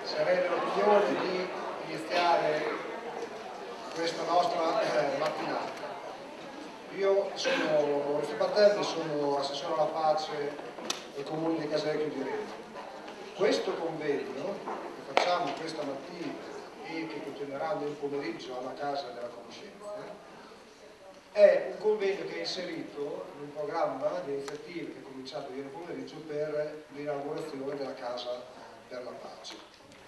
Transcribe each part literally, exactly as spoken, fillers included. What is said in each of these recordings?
sarei nell'opinione di iniziare questa nostra eh, mattinata. Io sono Maurizio Battelli, sono assessore alla pace del comune di Casalecchio di Reno. Questo convegno che facciamo questa mattina e che continuerà nel pomeriggio alla Casa della Conoscenza è un convegno che è inserito in un programma di iniziative che è cominciato ieri pomeriggio per l'inaugurazione della Casa per la Pace.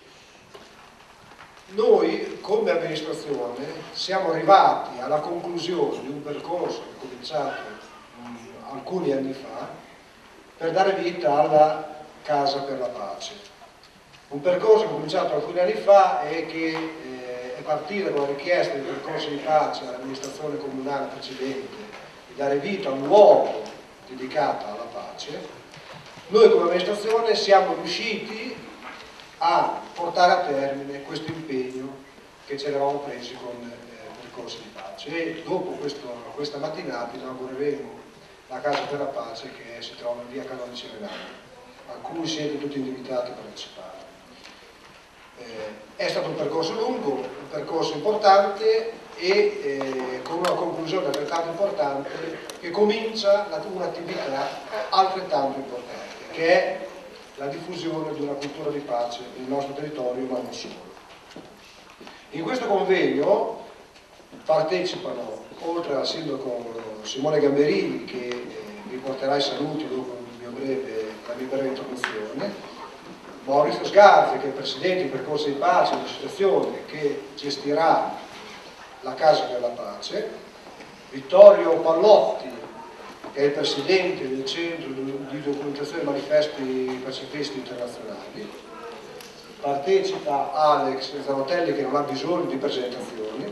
Noi come amministrazione siamo arrivati alla conclusione di un percorso che è cominciato mh, alcuni anni fa per dare vita alla Casa per la Pace. Un percorso che è cominciato alcuni anni fa e che eh, è partito con la richiesta di percorso di pace all'amministrazione comunale precedente di dare vita a un luogo dedicato alla pace. Noi come amministrazione siamo riusciti a portare a termine questo impegno che ci eravamo presi con eh, percorsi di pace e dopo questo, questa mattinata inaugureremo la Casa per la Pace che si trova in via Canonici Renani, a cui siete tutti invitati a partecipare. Eh, è stato un percorso lungo, un percorso importante e eh, con una conclusione altrettanto importante che comincia un'attività altrettanto importante, che è la diffusione di una cultura di pace nel nostro territorio, ma non solo. In questo convegno partecipano, oltre al sindaco Simone Gamberini, che eh, vi porterà i saluti dopo il mio breve, la mia breve introduzione, Maurizio Sgarzi, che è il presidente di Percorsi di Pace, un'associazione che gestirà la Casa per la Pace, Vittorio Pallotti, che è il presidente del Centro di Documentazione dei Manifesti Pacifisti Internazionali, partecipa Alex Zanotelli, che non ha bisogno di presentazioni,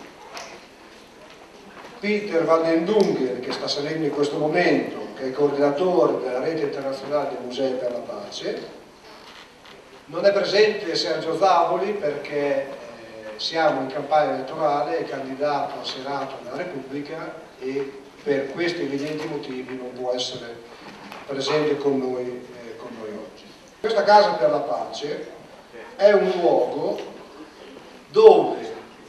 Peter Van den Dunger, che sta salendo in questo momento, che è il coordinatore della rete internazionale dei musei per la pace. Non è presente Sergio Zavoli perché eh, siamo in campagna elettorale, è candidato al Senato della Repubblica e per questi evidenti motivi non può essere presente con noi, eh, con noi oggi. Questa Casa per la Pace è un luogo dove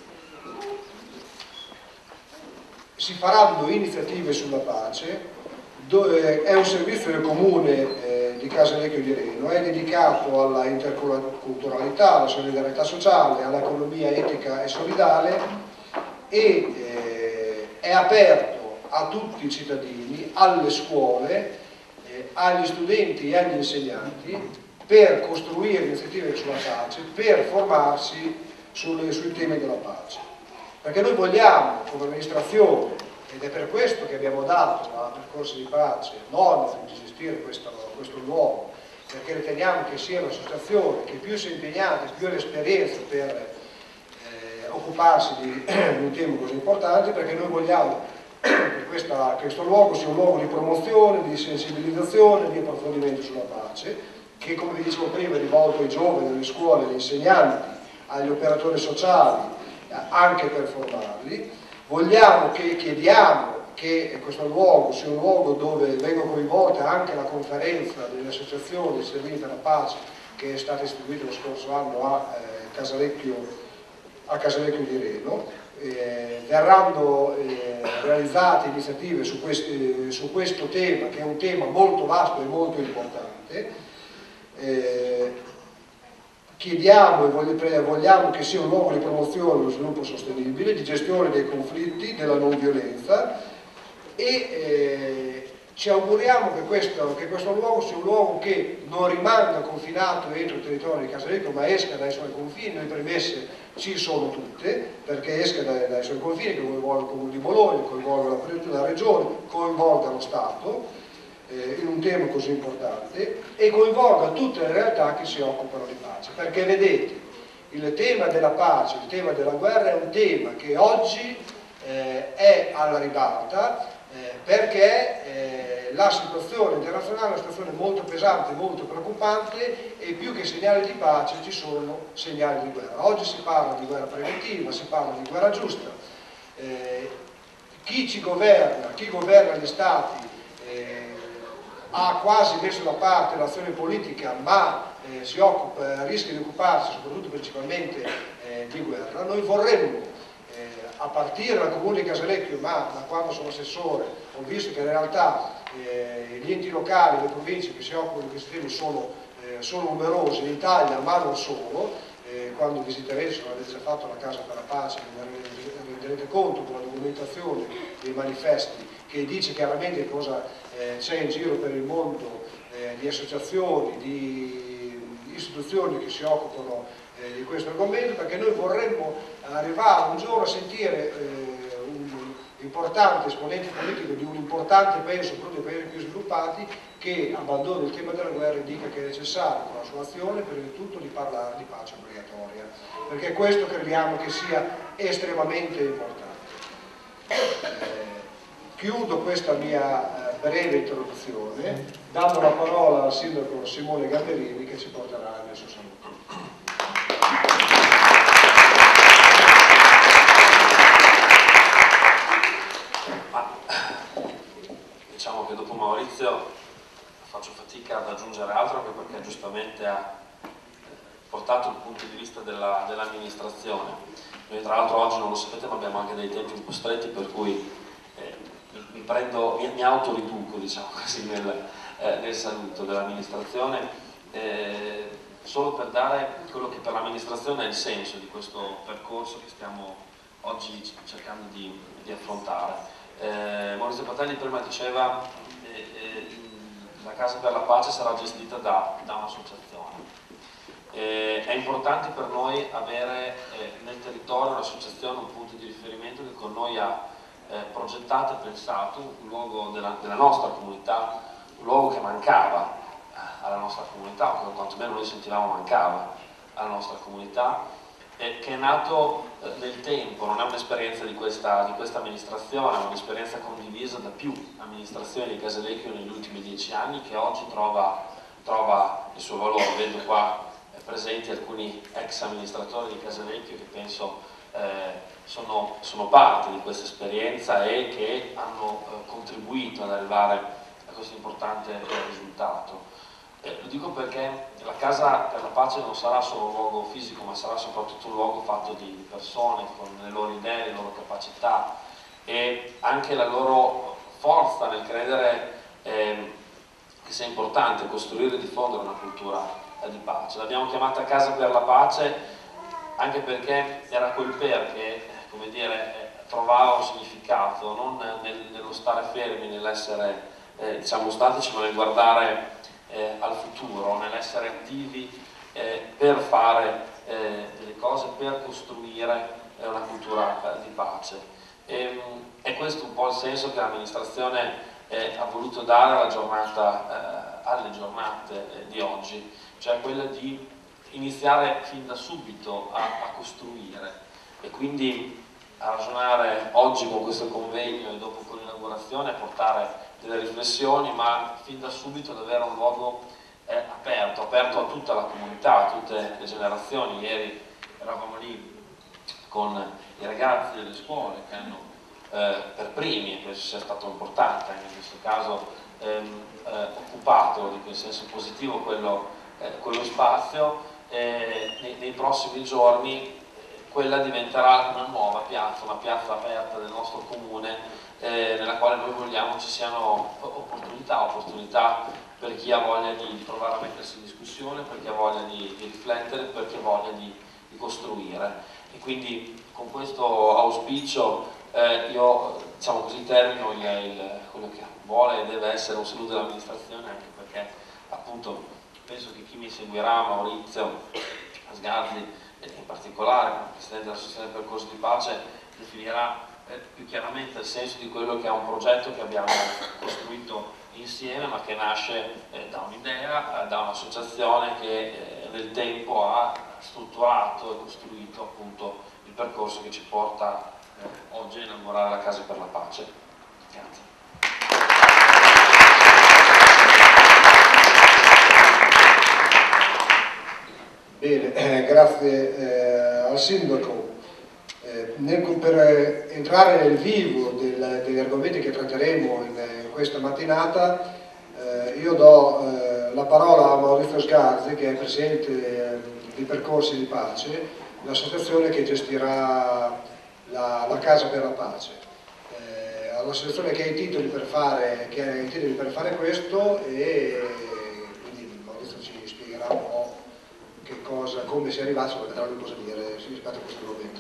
si faranno iniziative sulla pace, dove è un servizio del comune eh, di Casalecchio di Reno, è dedicato alla interculturalità, alla solidarietà sociale, all'economia etica e solidale e eh, è aperto a tutti i cittadini, alle scuole, eh, agli studenti e agli insegnanti per costruire iniziative sulla pace, per formarsi sulle, sui temi della pace. Perché noi vogliamo, come amministrazione, ed è per questo che abbiamo dato a Percorsi di Pace l'onere di gestire questo, questo luogo, perché riteniamo che sia un'associazione che più si è impegnata, più ha l'esperienza per eh, occuparsi di, di un tema così importante, perché noi vogliamo che questa, questo luogo sia un luogo di promozione, di sensibilizzazione, di approfondimento sulla pace, che come vi dicevo prima è rivolto ai giovani, alle scuole, agli insegnanti, agli operatori sociali, anche per formarli. Vogliamo che chiediamo che questo luogo sia un luogo dove vengono coinvolte anche la conferenza delle associazioni servite alla pace che è stata istituita lo scorso anno a eh, Casalecchio, a Casalecchio di Reno. Eh, verranno eh, realizzate iniziative su, questi, su questo tema, che è un tema molto vasto e molto importante. Eh, Chiediamo e vogliamo che sia un luogo di promozione dello sviluppo sostenibile, di gestione dei conflitti, della non violenza e eh, ci auguriamo che questo, che questo luogo sia un luogo che non rimanga confinato entro il territorio di Casalecchio, ma esca dai suoi confini. Le premesse ci sono tutte, perché esca dai, dai suoi confini, che coinvolga il Comune di Bologna, coinvolga la, la Regione, coinvolga lo Stato in un tema così importante e coinvolga tutte le realtà che si occupano di pace, perché vedete, il tema della pace, il tema della guerra è un tema che oggi eh, è alla ribalta eh, perché eh, la situazione internazionale è una situazione molto pesante, molto preoccupante e più che segnali di pace ci sono segnali di guerra. Oggi si parla di guerra preventiva, si parla di guerra giusta, eh, chi ci governa, chi governa gli stati eh, ha quasi messo da parte l'azione politica, ma eh, si occupa, rischia di occuparsi soprattutto principalmente eh, di guerra. Noi vorremmo, eh, a partire dal comune di Casalecchio, ma da quando sono assessore ho visto che in realtà eh, gli enti locali, le province che si occupano di questi temi sono, eh, sono numerosi in Italia, ma non solo. Eh, quando visiterete, se non avete già fatto la Casa per la Pace, vi renderete conto con la documentazione dei manifesti che dice chiaramente cosa eh, c'è in giro per il mondo eh, di associazioni, di istituzioni che si occupano eh, di questo argomento, perché noi vorremmo arrivare un giorno a sentire eh, un importante esponente politico di un importante paese, soprattutto dei paesi più sviluppati, che abbandoni il tema della guerra e dica che è necessario con la sua azione prima di tutto di parlare di pace obbligatoria, perché questo crediamo che sia estremamente importante. Eh, chiudo questa mia eh, breve introduzione dando la parola al sindaco Simone Gamberini che ci porterà nel suo saluto. Ma, diciamo che dopo Maurizio faccio fatica ad aggiungere altro, anche perché giustamente ha portato il punto di vista dell'amministrazione. Noi tra l'altro oggi, non lo sapete, ma abbiamo anche dei tempi un po' stretti, per cui eh, mi, prendo, mi, mi autoriduco, diciamo così, nel, eh, nel saluto dell'amministrazione, eh, solo per dare quello che per l'amministrazione è il senso di questo percorso che stiamo oggi cercando di, di affrontare. Eh, Maurizio Patelli prima diceva eh, eh, la Casa per la Pace sarà gestita da, da un'associazione. Eh, è importante per noi avere eh, nel territorio un'associazione, un punto di riferimento che con noi ha eh, progettato e pensato un luogo della, della nostra comunità, un luogo che mancava alla nostra comunità, o quantomeno noi sentivamo mancava alla nostra comunità, eh, che è nato eh, nel tempo, non è un'esperienza di questa, di questa amministrazione, è un'esperienza condivisa da più amministrazioni di Casalecchio negli ultimi dieci anni, che oggi trova, trova il suo valore. Vedo qua eh, presenti alcuni ex amministratori di Casalecchio che penso eh, sono, sono parte di questa esperienza e che hanno eh, contribuito ad arrivare a questo importante risultato. Eh, lo dico perché la Casa per la Pace non sarà solo un luogo fisico, ma sarà soprattutto un luogo fatto di persone con le loro idee, le loro capacità e anche la loro forza nel credere eh, che sia importante costruire e diffondere una cultura eh, di pace. L'abbiamo chiamata Casa per la Pace anche perché era quel per che, come dire, eh, trovava un significato, non nel, nello stare fermi, nell'essere eh, diciamo statici, ma nel guardare Eh, al futuro, nell'essere attivi eh, per fare eh, delle cose, per costruire eh, una cultura eh, di pace. E, è questo un po' il senso che l'amministrazione eh, ha voluto dare alla giornata, eh, alle giornate eh, di oggi, cioè quella di iniziare fin da subito a, a costruire e quindi a ragionare oggi con questo convegno e dopo con l'inaugurazione, a portare delle riflessioni, ma fin da subito ad avere un luogo eh, aperto, aperto a tutta la comunità, a tutte le generazioni. Ieri eravamo lì con i ragazzi delle scuole che hanno eh, per primi, e penso sia stato importante anche in questo caso, ehm, eh, occupato in senso positivo quello, eh, quello spazio. Eh, nei, nei prossimi giorni quella diventerà una nuova piazza, una piazza aperta del nostro comune, eh, nella quale noi vogliamo ci siano opportunità, opportunità per chi ha voglia di, di provare a mettersi in discussione, per chi ha voglia di, di riflettere, per chi ha voglia di, di costruire. E quindi con questo auspicio eh, io, diciamo così, termino il, il, quello che vuole e deve essere un saluto dell'amministrazione, anche perché appunto penso che chi mi seguirà, Maurizio Sgarzi, in particolare come Presidente dell'Associazione del Percorso di Pace, definirà eh, più chiaramente il senso di quello che è un progetto che abbiamo costruito insieme, ma che nasce eh, da un'idea, eh, da un'associazione che eh, nel tempo ha strutturato e costruito appunto il percorso che ci porta eh, oggi a inaugurare la Casa per la Pace. Grazie. Bene, eh, grazie eh, al Sindaco. Eh, nel, per entrare nel vivo del, degli argomenti che tratteremo in, in questa mattinata, Eh, io do eh, la parola a Maurizio Sgarzi, che è presidente eh, di Percorsi di Pace, l'associazione che gestirà la, la Casa per la Pace. Eh, all'associazione che ha i titoli per fare, che ha i titoli per fare questo, e quindi Maurizio ci spiegherà un po' che cosa, come si è arrivato, perché vedrà lui cosa dire rispetto a questo momento.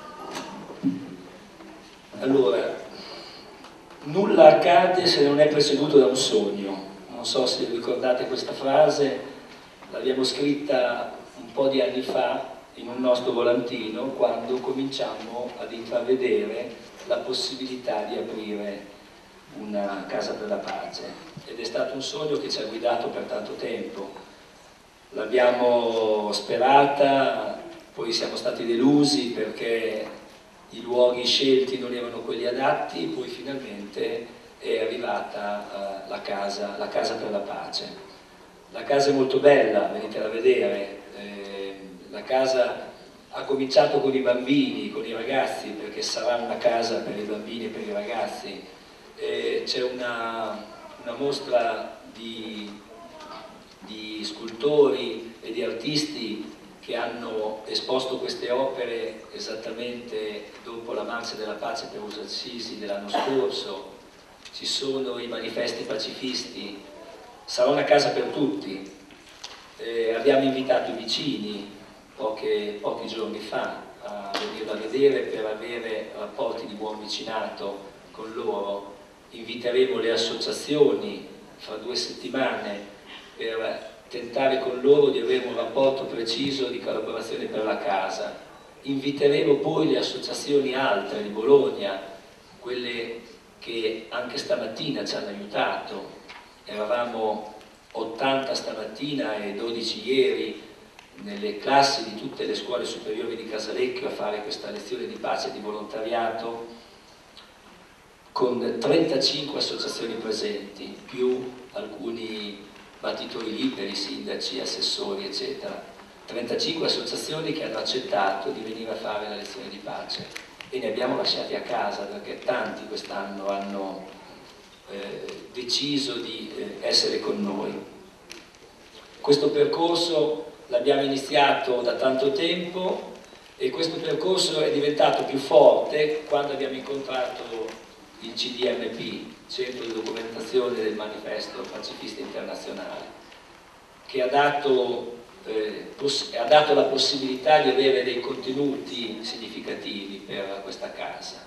Allora, nulla accade se non è preceduto da un sogno. Non so se ricordate questa frase, l'abbiamo scritta un po' di anni fa in un nostro volantino, quando cominciamo ad intravedere la possibilità di aprire una Casa per la Pace. Ed è stato un sogno che ci ha guidato per tanto tempo. L'abbiamo sperata, poi siamo stati delusi perché i luoghi scelti non erano quelli adatti, e poi finalmente è arrivata uh, la, casa, la Casa per la Pace. La casa è molto bella, venitela a vedere. Eh, la casa ha cominciato con i bambini, con i ragazzi, perché sarà una casa per i bambini e per i ragazzi. Eh, c'è una, una mostra di, di scultori e di artisti che hanno esposto queste opere esattamente dopo la Marcia della Pace per Ussisi dell'anno scorso. Ci sono i manifesti pacifisti, sarà una casa per tutti. Eh, abbiamo invitato i vicini poche, pochi giorni fa a venirla a vedere per avere rapporti di buon vicinato con loro. Inviteremo le associazioni fra due settimane per tentare con loro di avere un rapporto preciso di collaborazione per la casa. Inviteremo poi le associazioni altre di Bologna, quelle che anche stamattina ci hanno aiutato. Eravamo ottanta stamattina e dodici ieri nelle classi di tutte le scuole superiori di Casalecchio a fare questa lezione di pace e di volontariato, con trentacinque associazioni presenti, più alcuni battitori liberi, sindaci, assessori, eccetera. trentacinque associazioni che hanno accettato di venire a fare la lezione di pace, e ne abbiamo lasciati a casa perché tanti quest'anno hanno eh, deciso di eh, essere con noi. Questo percorso l'abbiamo iniziato da tanto tempo, e questo percorso è diventato più forte quando abbiamo incontrato il C D M P, Centro di Documentazione del Manifesto Pacifista Internazionale, che ha dato, eh, ha dato la possibilità di avere dei contenuti significativi per questa casa.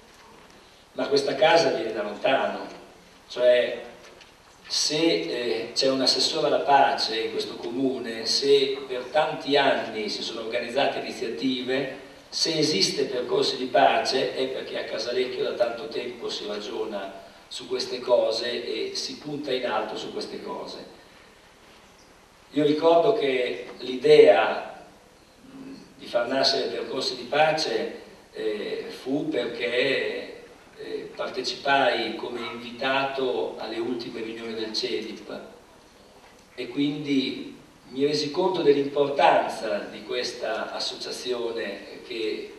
Ma questa casa viene da lontano, cioè se eh, c'è un assessore alla pace in questo comune, se per tanti anni si sono organizzate iniziative, se esiste Percorsi di Pace è perché a Casalecchio da tanto tempo si ragiona su queste cose e si punta in alto su queste cose. Io ricordo che l'idea di far nascere Percorsi di Pace eh, fu perché eh, partecipai come invitato alle ultime riunioni del C E D I P, e quindi mi resi conto dell'importanza di questa associazione che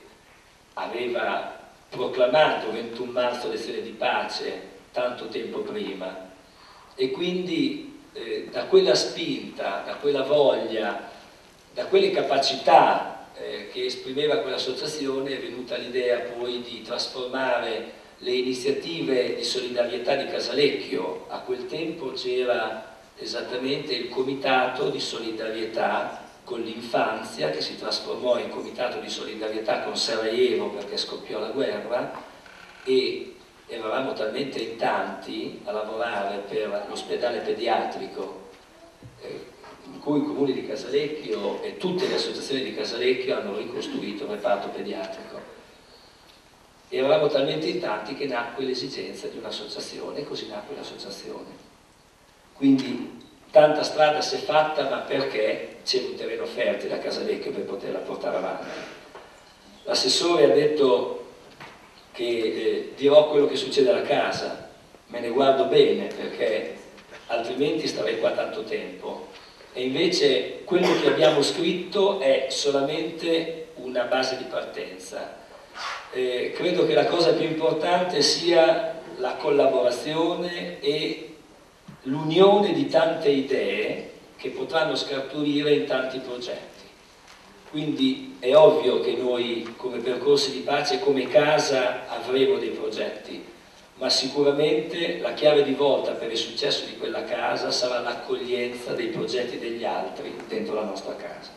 aveva proclamato ventuno marzo lezione di pace tanto tempo prima, e quindi eh, da quella spinta, da quella voglia, da quelle capacità eh, che esprimeva quell'associazione è venuta l'idea poi di trasformare le iniziative di solidarietà di Casalecchio. A quel tempo c'era esattamente il comitato di solidarietà con l'infanzia, che si trasformò in comitato di solidarietà con Sarajevo perché scoppiò la guerra, e eravamo talmente in tanti a lavorare per l'ospedale pediatrico, eh, in cui il comune di Casalecchio e tutte le associazioni di Casalecchio hanno ricostruito il reparto pediatrico. Eravamo talmente in tanti che nacque l'esigenza di un'associazione, e così nacque l'associazione. Quindi tanta strada si è fatta, ma perché c'era un terreno fertile a Casalecchio per poterla portare avanti. L'assessore ha detto che eh, dirò quello che succede alla casa, me ne guardo bene perché altrimenti starei qua tanto tempo, e invece quello che abbiamo scritto è solamente una base di partenza. Eh, credo che la cosa più importante sia la collaborazione e l'unione di tante idee che potranno scaturire in tanti progetti. Quindi è ovvio che noi come percorsi di pace, come casa, avremo dei progetti, ma sicuramente la chiave di volta per il successo di quella casa sarà l'accoglienza dei progetti degli altri dentro la nostra casa.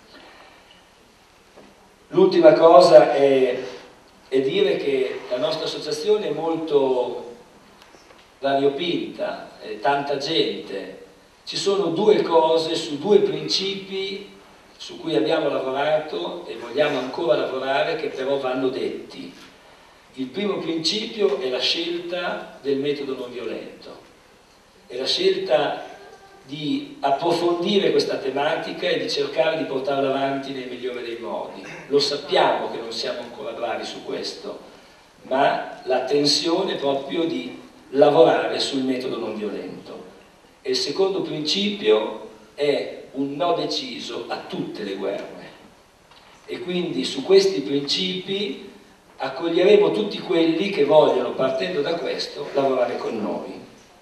L'ultima cosa è, è dire che la nostra associazione è molto variopinta, è tanta gente. Ci sono due cose su due principi su cui abbiamo lavorato e vogliamo ancora lavorare, che però vanno detti. Il primo principio è la scelta del metodo non violento, è la scelta di approfondire questa tematica e di cercare di portarla avanti nel migliore dei modi. Lo sappiamo che non siamo ancora bravi su questo, ma la tensione è proprio di lavorare sul metodo non violento. E il secondo principio è un no deciso a tutte le guerre, e quindi su questi principi accoglieremo tutti quelli che vogliono, partendo da questo, lavorare con noi.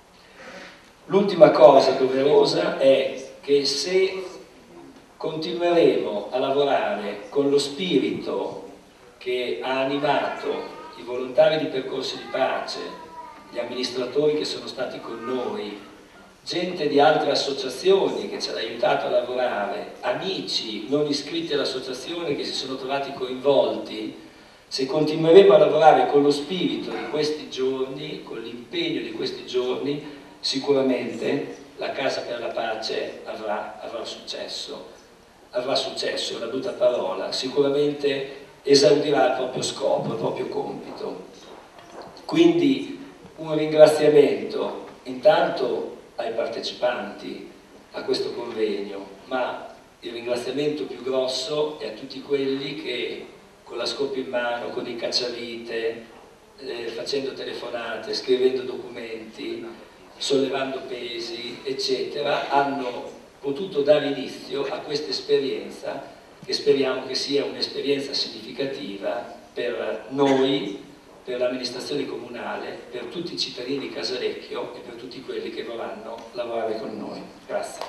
L'ultima cosa doverosa è che se continueremo a lavorare con lo spirito che ha animato i volontari di percorsi di pace, gli amministratori che sono stati con noi, gente di altre associazioni che ci hanno aiutato a lavorare, amici non iscritti all'associazione che si sono trovati coinvolti, se continueremo a lavorare con lo spirito di questi giorni, con l'impegno di questi giorni, sicuramente la Casa per la Pace avrà, avrà successo. Avrà successo, è una brutta parola, sicuramente esaudirà il proprio scopo, il proprio compito. Quindi un ringraziamento intanto ai partecipanti a questo convegno, ma il ringraziamento più grosso è a tutti quelli che con la scopa in mano, con il cacciavite, eh, facendo telefonate, scrivendo documenti, sollevando pesi, eccetera, hanno potuto dare inizio a questa esperienza che speriamo che sia un'esperienza significativa per noi, per l'amministrazione comunale, per tutti i cittadini di Casalecchio e per tutti quelli che vorranno lavorare con noi. Grazie.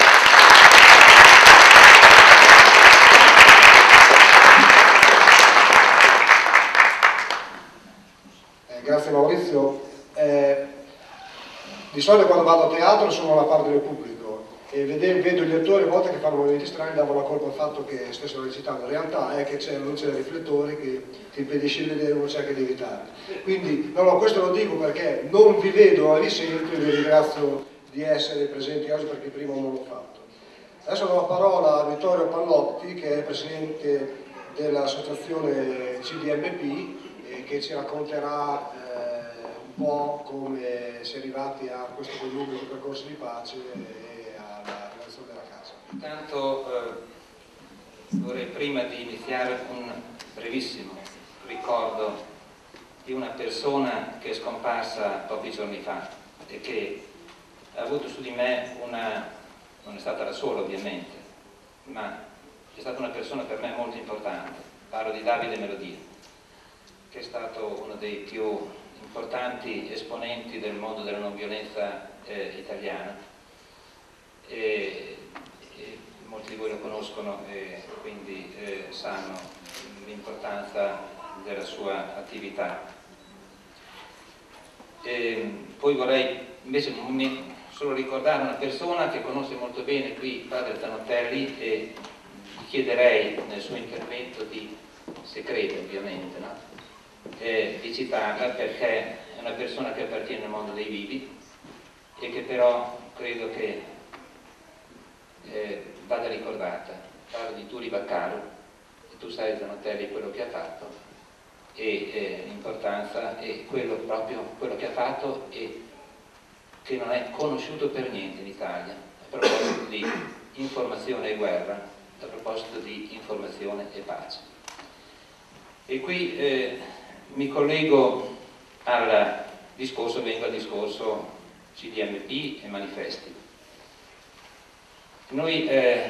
Eh, grazie Maurizio. Eh, di solito quando vado a teatro sono alla parte del pubblico e vedo, vedo gli attori a volte che fanno movimenti strani, davano la colpa al fatto che stessero recitando. In realtà è che c'è la luce del riflettore che ti impedisce di vedere, uno cerca di evitare. Quindi, no, no, questo lo dico perché non vi vedo, ma vi sento e vi ringrazio di essere presenti oggi perché prima non l'ho fatto. Adesso do la parola a Vittorio Pallotti, che è presidente dell'associazione C D M P e che ci racconterà eh, un po' come si è arrivati a questo volume di percorsi di pace e alla relazione della casa. Intanto eh, vorrei prima di iniziare un brevissimo ricordo di una persona che è scomparsa pochi giorni fa e che ha avuto su di me una, non è stata la sola ovviamente, ma è stata una persona per me molto importante. Parlo di Davide Melodia, che è stato uno dei più importanti esponenti del mondo della non violenza eh, italiana. E, e molti di voi lo conoscono e quindi eh, sanno l'importanza della sua attività. E poi vorrei invece solo ricordare una persona che conosce molto bene qui il padre Zanotelli e gli chiederei nel suo intervento di, se crede ovviamente, no? eh, di citarla, perché è una persona che appartiene al mondo dei vivi e che però credo che eh, vada ricordata. Parlo di Turi Vaccaro, e tu sai Zanotelli quello che ha fatto e eh, l'importanza e quello proprio quello che ha fatto e che non è conosciuto per niente in Italia a proposito di informazione e guerra, a proposito di informazione e pace. E qui eh, mi collego al discorso, vengo al discorso C D M P e manifesti. Noi eh,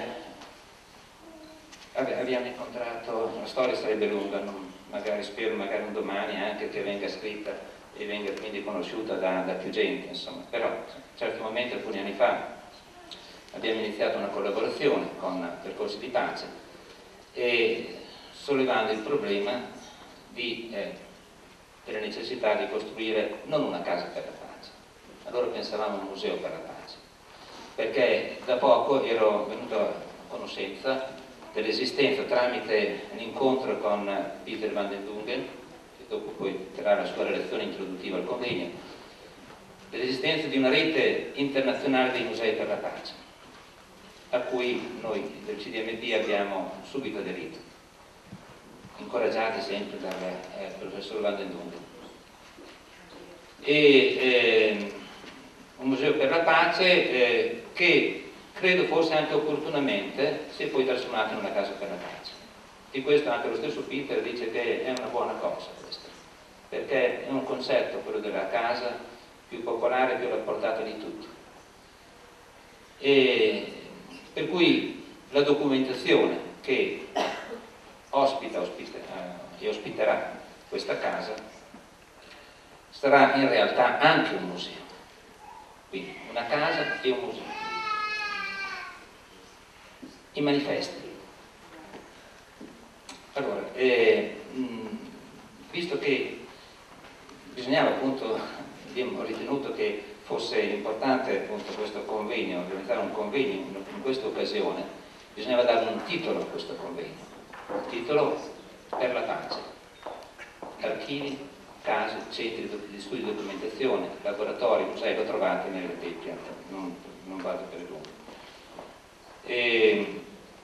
abbiamo incontrato, la storia sarebbe lunga, non, magari spero magari un domani anche che venga scritta e venga quindi conosciuta da, da più gente, insomma. Però in certi momenti, alcuni anni fa, abbiamo iniziato una collaborazione con Percorsi di Pace e sollevando il problema di, eh, della necessità di costruire non una casa per la pace, allora pensavamo a un museo per la pace, perché da poco ero venuto a conoscenza dell'esistenza, tramite un incontro con Peter van den Dungen, che dopo poi terrà la sua relazione introduttiva al convegno, dell'esistenza di una rete internazionale dei musei per la pace, a cui noi del C D M P abbiamo subito aderito, incoraggiati sempre dal eh, professor van den Dungen. E eh, un museo per la pace eh, che credo forse anche opportunamente si è poi trasformato in una casa per la pace. Di questo anche lo stesso Peter dice che è una buona cosa questa, perché è un concetto, quello della casa, più popolare, più alla portata di tutti. E per cui la documentazione che ospita, ospita eh, e ospiterà questa casa sarà in realtà anche un museo. Quindi una casa e un museo. I manifesti. Allora, eh, mh, visto che bisognava appunto, abbiamo ritenuto che fosse importante appunto questo convegno, organizzare un convegno in questa occasione, bisognava dare un titolo a questo convegno, un titolo per la pace, archivi, case, centri di studio e documentazione, laboratori, musei, lo trovate nelle tette, non, non vado per il lungo. E,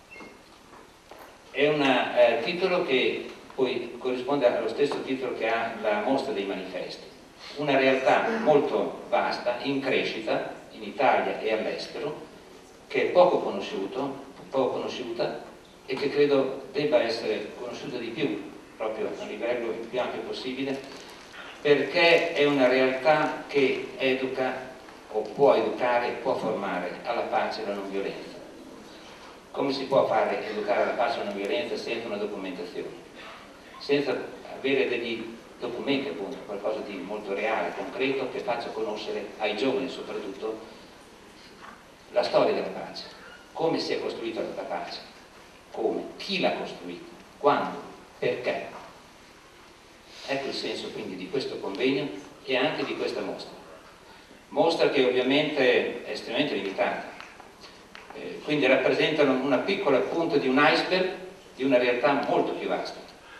è un eh, titolo che poi corrisponde allo stesso titolo che ha la mostra dei manifesti, una realtà molto vasta, in crescita in Italia e all'estero, che è poco conosciuto, poco conosciuta e che credo debba essere conosciuta di più, proprio a livello il più ampio possibile, perché è una realtà che educa o può educare, può formare alla pace e alla non violenza. Come si può fare educare alla pace e alla non violenza senza una documentazione? Senza avere degli documenti, appunto, qualcosa di molto reale, concreto, che faccia conoscere ai giovani soprattutto la storia della pace, come si è costruita la pace, come, chi l'ha costruita, quando, perché. Ecco il senso quindi di questo convegno e anche di questa mostra. Mostra che ovviamente è estremamente limitata, eh, quindi rappresentano una piccola punta di un iceberg di una realtà molto più vasta.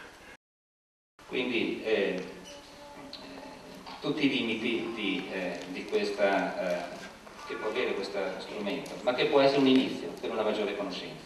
Quindi eh, tutti i limiti di, eh, di questa, eh, che può avere questo strumento, ma che può essere un inizio per una maggiore conoscenza.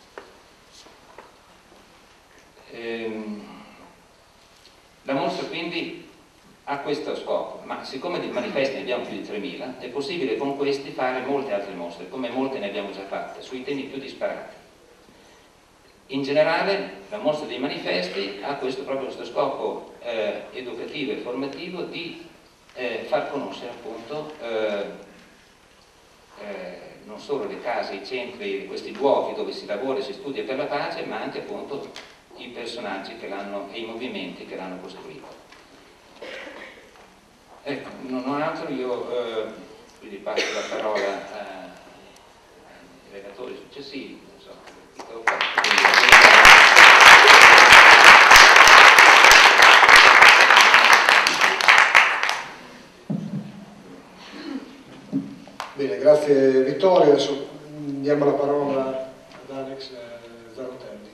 Ehm, la mostra quindi ha questo scopo, ma siccome di manifesti ne abbiamo più di tremila, è possibile con questi fare molte altre mostre, come molte ne abbiamo già fatte, sui temi più disparati. In generale la mostra dei manifesti ha questo, proprio questo scopo eh, educativo e formativo di eh, far conoscere appunto eh, eh, non solo le case, i centri, questi luoghi dove si lavora e si studia per la pace, ma anche appunto i personaggi che l'hanno e i movimenti che l'hanno costruito. Ecco, non ho altro, io eh, quindi passo la parola eh, ai relatori successivi, non so, chi tocca. Bene, grazie Vittorio, adesso diamo la parola ad Alex Zarotelli.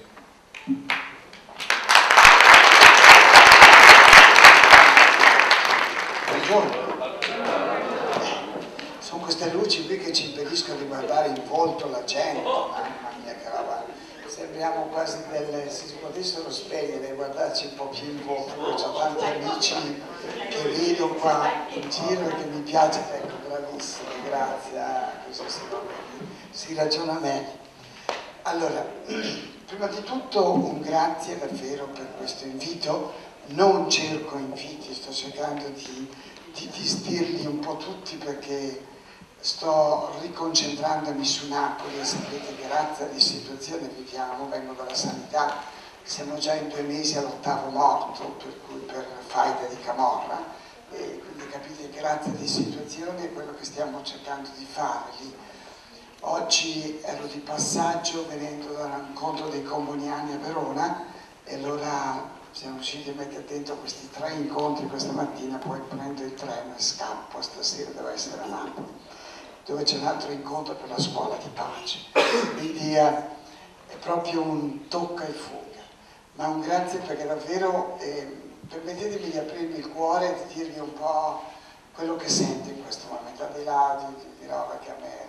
Sono queste luci qui che ci impediscono di guardare in volto la gente, mamma mia che roba, sembriamo quasi delle, se si potessero spegnere e guardarci un po' più in volto, ho tanti amici che vedo qua in giro e che mi piace, ecco, bravissimi, grazie, ah, così si, si ragiona meglio. Allora, prima di tutto un grazie davvero per questo invito, non cerco inviti, sto cercando di, di distirli un po' tutti perché sto riconcentrandomi su Napoli e sapete che razza di situazione viviamo, vengo dalla sanità, siamo già in due mesi all'ottavo morto, per cui per faida di Camorra, e quindi capite che razza di situazioni è quello che stiamo cercando di fare lì. Oggi ero di passaggio venendo da un incontro dei comuniani a Verona e allora siamo riusciti a mettere dentro questi tre incontri questa mattina, poi prendo il treno e scappo, stasera devo essere a Napoli, dove c'è un altro incontro per la scuola di pace. Quindi eh, è proprio un tocca e fuga, ma un grazie perché davvero eh, permettetemi di aprirmi il cuore e di dirvi un po' quello che sento in questo momento, al di là di, di, di roba che a me...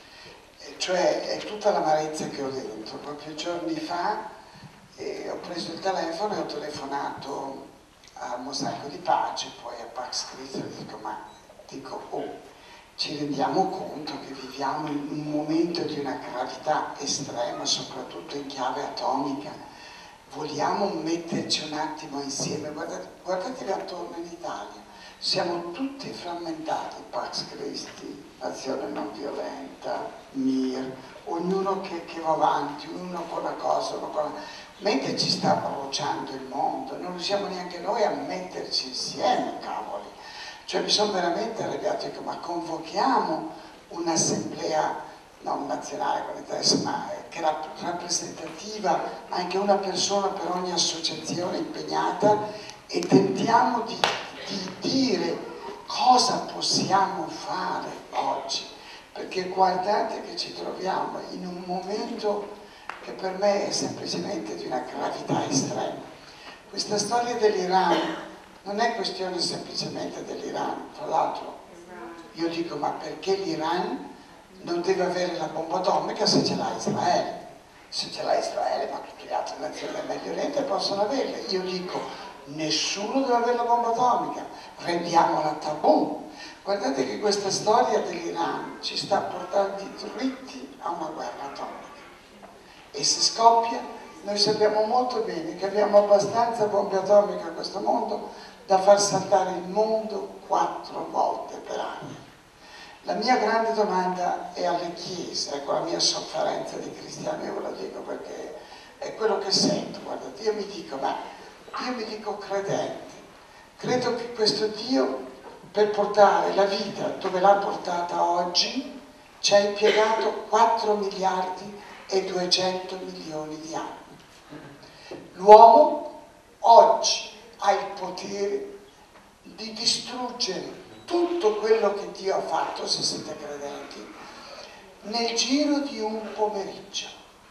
Cioè è tutta l'amarezza che ho dentro. Proprio giorni fa eh, ho preso il telefono e ho telefonato al Mosaico di Pace, poi a Pax Christi, e dico, ma dico, oh, ci rendiamo conto che viviamo in un momento di una gravità estrema, soprattutto in chiave atomica. Vogliamo metterci un attimo insieme, guardate, guardatevi attorno in Italia. Siamo tutti frammentati, Pax Christi, Azione Non Violenta, M I R, ognuno che, che va avanti, uno con una cosa, uno con una... Mentre ci sta bruciando il mondo, non riusciamo neanche noi a metterci insieme, cavoli. Cioè mi sono veramente arrabbiato, dico, ma convochiamo un'assemblea non nazionale, ma che era rappresentativa, anche una persona per ogni associazione impegnata, e tentiamo di di dire cosa possiamo fare oggi, perché guardate che ci troviamo in un momento che per me è semplicemente di una gravità estrema. Questa storia dell'Iran non è questione semplicemente dell'Iran, tra l'altro io dico, ma perché l'Iran non deve avere la bomba atomica se ce l'ha Israele? Se ce l'ha Israele, ma tutte le altre nazioni del Medio Oriente possono averla. Io dico, nessuno deve avere la bomba atomica, rendiamola tabù. Guardate che questa storia dell'Iran ci sta portando dritti a una guerra atomica. E se scoppia, noi sappiamo molto bene che abbiamo abbastanza bombe atomiche a questo mondo da far saltare il mondo quattro volte per anno. La mia grande domanda è alle chiese, ecco la mia sofferenza di cristiano, io ve lo dico perché è quello che sento. Guardate, io mi dico, ma io mi dico credente, credo che questo Dio per portare la vita dove l'ha portata oggi ci ha impiegato quattro miliardi e duecento milioni di anni. L'uomo oggi ha il potere di distruggere tutto quello che Dio ha fatto, se siete credenti, nel giro di un pomeriggio.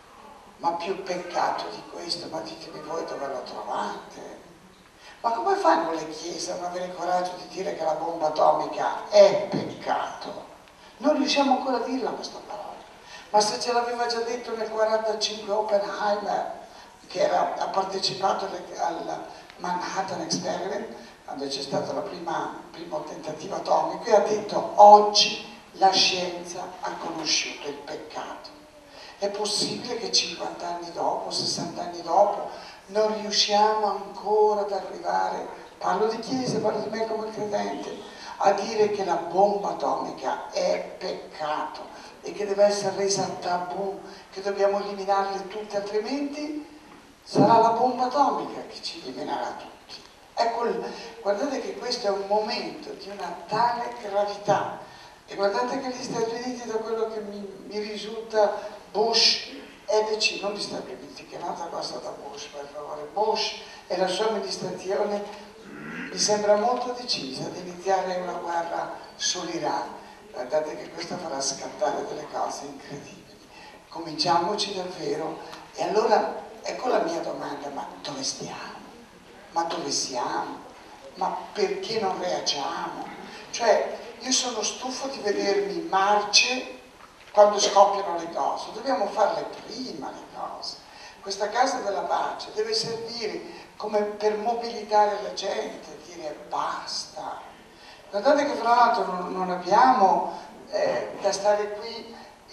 Ma più peccato di questo, ma ditemi voi dove lo trovate? Ma come fanno le chiese a non avere il coraggio di dire che la bomba atomica è peccato? Non riusciamo ancora a dirla questa parola. Ma se ce l'aveva già detto nel quarantacinque Oppenheimer, che era, ha partecipato al Manhattan Experiment, quando c'è stato il primo tentativo atomico, e ha detto oggi la scienza ha conosciuto il peccato. È possibile che cinquanta anni dopo, sessanta anni dopo, non riusciamo ancora ad arrivare, parlo di chiesa, parlo di me come credente, a dire che la bomba atomica è peccato e che deve essere resa tabù, che dobbiamo eliminarle tutte, altrimenti sarà la bomba atomica che ci eliminerà tutti. Ecco, guardate che questo è un momento di una tale gravità, e guardate che gli Stati Uniti, da quello che mi, mi risulta, Bush è deciso, non gli Stati Uniti, che è un'altra cosa da Bush, per favore, Bush e la sua amministrazione mi sembra molto decisa ad iniziare una guerra sull'Iran. Guardate che questo farà scattare delle cose incredibili. Cominciamoci davvero. E allora, ecco la mia domanda, ma dove stiamo? Ma dove siamo? Ma perché non reagiamo? Cioè, io sono stufo di vedermi marce quando scoppiano le cose, dobbiamo farle prima le cose. Questa casa della pace deve servire come per mobilitare la gente, dire basta. Guardate che fra l'altro non, non abbiamo eh, da stare qui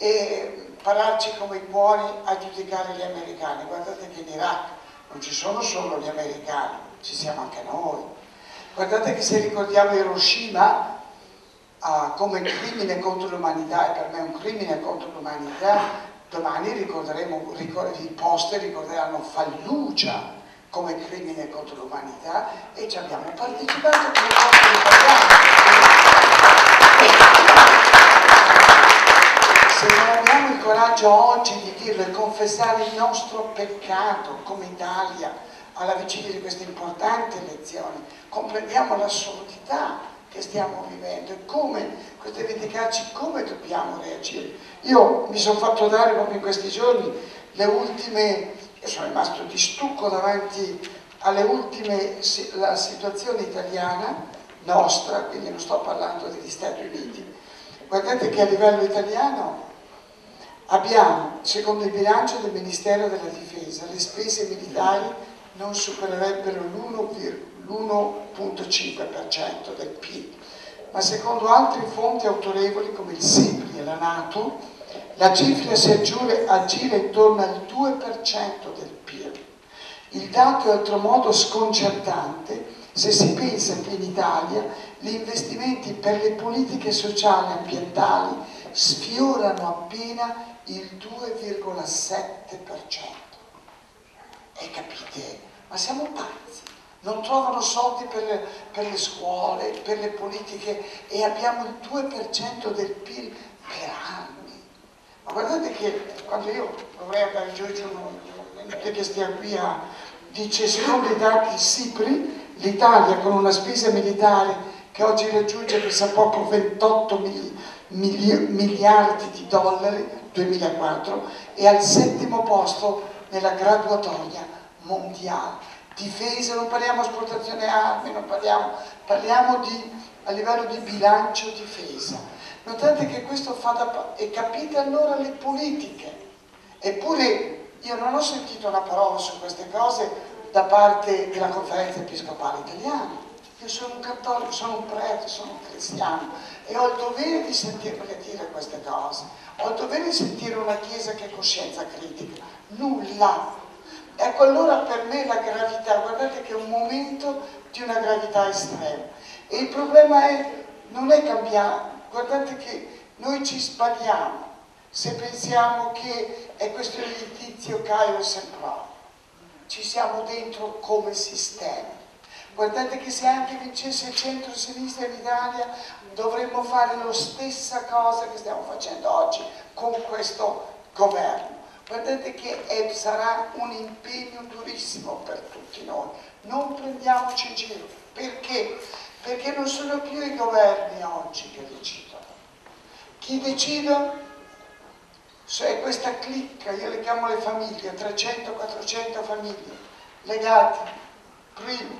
e pararci come i buoni a giudicare gli americani. Guardate che in Iraq non ci sono solo gli americani, ci siamo anche noi. Guardate che se ricordiamo Hiroshima ah, come crimine contro l'umanità, e per me è un crimine contro l'umanità, domani ricorderemo, ricord- i poster ricorderanno Fallujah, come crimine contro l'umanità e ci abbiamo partecipato come popolo italiano. Se non abbiamo il coraggio oggi di dirlo e confessare il nostro peccato come Italia alla vigilia di queste importanti elezioni, comprendiamo l'assurdità che stiamo vivendo e come, questo vendicarci, come dobbiamo reagire. Io mi sono fatto dare proprio in questi giorni le ultime, io sono rimasto di stucco davanti alle ultime, la situazione italiana nostra, quindi non sto parlando degli Stati Uniti. Guardate che a livello italiano abbiamo, secondo il bilancio del Ministero della Difesa, le spese militari non supererebbero l'uno virgola cinque per cento del P I L, ma secondo altri fonti autorevoli come il SIPRI e la NATO, la cifra si aggira intorno al due per cento del P I L. Il dato è oltremodo sconcertante se si pensa che in Italia gli investimenti per le politiche sociali e ambientali sfiorano appena il due virgola sette per cento. E capite? Ma siamo pazzi. Non trovano soldi per le, per le scuole, per le politiche e abbiamo il due per cento del P I L per anni. Ma guardate che quando io dovrei andare giù, giù non è che stia qui a... dice, secondo i dati SIPRI, l'Italia con una spesa militare che oggi raggiunge per sa poco ventotto mili, mili, miliardi di dollari, duemilaquattro, è al settimo posto nella graduatoria mondiale. Difesa, non parliamo di esportazione armi, non parliamo, parliamo di, a livello di bilancio difesa. Notate che questo fa da... e capite allora le politiche. Eppure io non ho sentito una parola su queste cose da parte della Conferenza Episcopale Italiana. Io sono un cattolico, sono un prete, sono un cristiano e ho il dovere di sentirmi dire queste cose. Ho il dovere di sentire una Chiesa che ha coscienza critica. Nulla. Ecco allora per me la gravità, guardate che è un momento di una gravità estrema. E il problema è, non è cambiare, guardate che noi ci sbagliamo se pensiamo che è questione di Tizio, Caio e Sempronio. Ci siamo dentro come sistema. Guardate che se anche vincesse il centro-sinistra in Italia dovremmo fare la stessa cosa che stiamo facendo oggi con questo governo. Guardate che è, sarà un impegno durissimo per tutti noi. Non prendiamoci in giro. Perché? Perché non sono più i governi oggi che decidono. Chi decide? Se questa clicca, io le chiamo le famiglie, trecento quattrocento famiglie, legate, prima,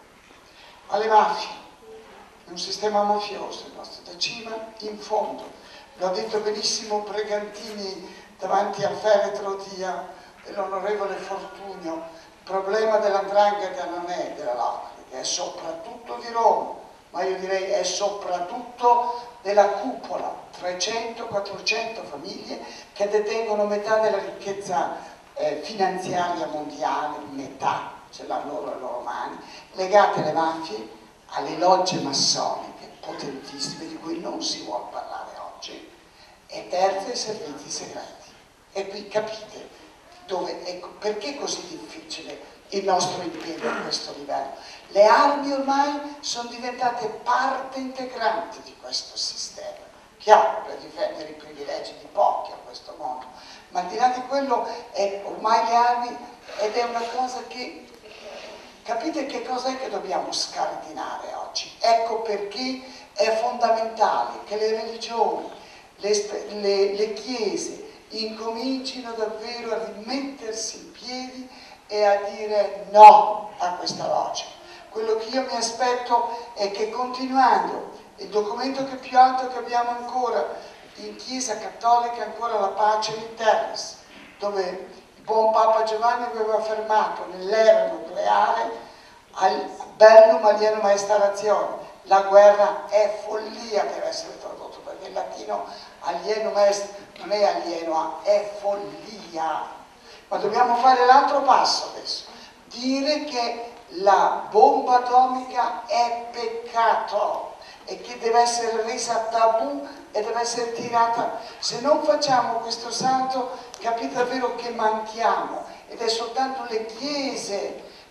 alle mafie, è un sistema mafioso il nostro, da cima in fondo. Lo ha detto benissimo Pregantini davanti al feretro dell'onorevole Fortunio, il problema dell'andrangheta non è della Locri, è soprattutto di Roma, ma io direi è soprattutto della cupola, trecento quattrocento famiglie che detengono metà della ricchezza eh, finanziaria mondiale, metà ce l'hanno loro alle loro mani, legate alle mafie, alle logge massoniche potentissime di cui non si vuole parlare oggi, e terzo i servizi segreti. E qui capite dove, ecco, perché è così difficile il nostro impegno a questo livello. Le armi ormai sono diventate parte integrante di questo sistema, chiaro, per difendere i privilegi di pochi a questo mondo, ma al di là di quello è ormai le armi, ed è una cosa che, capite che cos'è che dobbiamo scardinare oggi? Ecco perché è fondamentale che le religioni, le, le, le chiese incomincino davvero a rimettersi in piedi e a dire no a questa logica. Quello che io mi aspetto è che, continuando, il documento che più alto che abbiamo ancora in Chiesa Cattolica è ancora la pace in terris, dove il buon Papa Giovanni aveva affermato nell'era nucleare al bellum alienum aestarazione, la guerra è follia, deve essere tradotto, perché il latino alienum est non è alieno, è follia. Ma dobbiamo fare l'altro passo adesso, dire che la bomba atomica è peccato e che deve essere resa tabù e deve essere tirata. Se non facciamo questo salto, capite davvero che manchiamo, ed è soltanto le chiese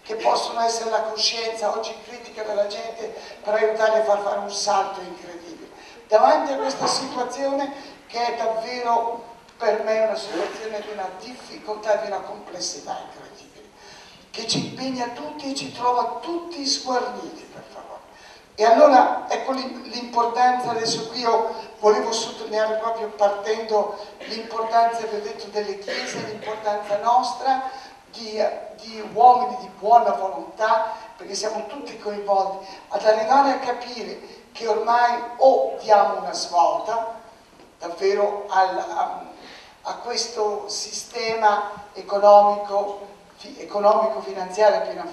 che possono essere la coscienza oggi critica della gente per aiutarli a far fare un salto incredibile. Davanti a questa situazione che è davvero per me una situazione di una difficoltà, di una complessità incredibile, che ci impegna tutti e ci trova tutti sguarniti, per favore. E allora ecco l'importanza, adesso qui io volevo sottolineare proprio partendo l'importanza, vi ho detto, delle chiese, l'importanza nostra di, di uomini di buona volontà, perché siamo tutti coinvolti, ad arrivare a capire che ormai o diamo una svolta davvero al, a, a questo sistema economico, fi, economico finanziario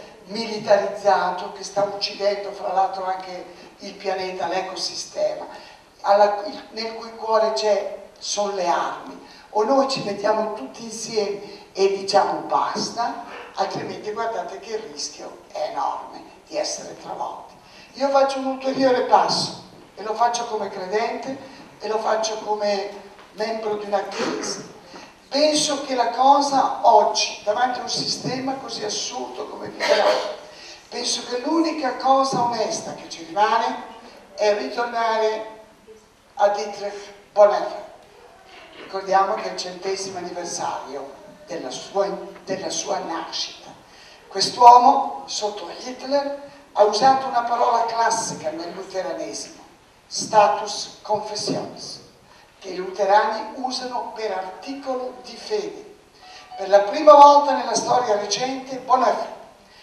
militarizzato che sta uccidendo fra l'altro anche il pianeta, l'ecosistema, alla, nel cui cuore sono le armi. O noi ci mettiamo tutti insieme e diciamo basta, altrimenti guardate che il rischio è enorme di essere travolti. Io faccio un ulteriore passo e lo faccio come credente e lo faccio come membro di una chiesa. Penso che la cosa oggi, davanti a un sistema così assurdo come vivrà, penso che l'unica cosa onesta che ci rimane è ritornare a Dietrich Bonhoeffer. Ricordiamo che è il centesimo anniversario della sua, della sua nascita. Quest'uomo, sotto Hitler, ha usato una parola classica nel luteranesimo, status confessionis, che i luterani usano per articolo di fede. Per la prima volta nella storia recente Bonhoeffer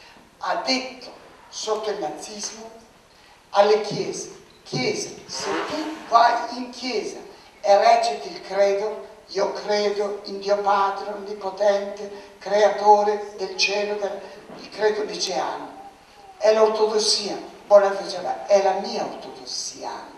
ha detto sotto il nazismo alle chiese: chiese, se tu vai in chiesa e reciti il credo, io credo in Dio Padre Onnipotente, creatore del cielo, del, il credo liceano, è l'ortodossia, Bonhoeffer diceva, è la mia ortodossia anche.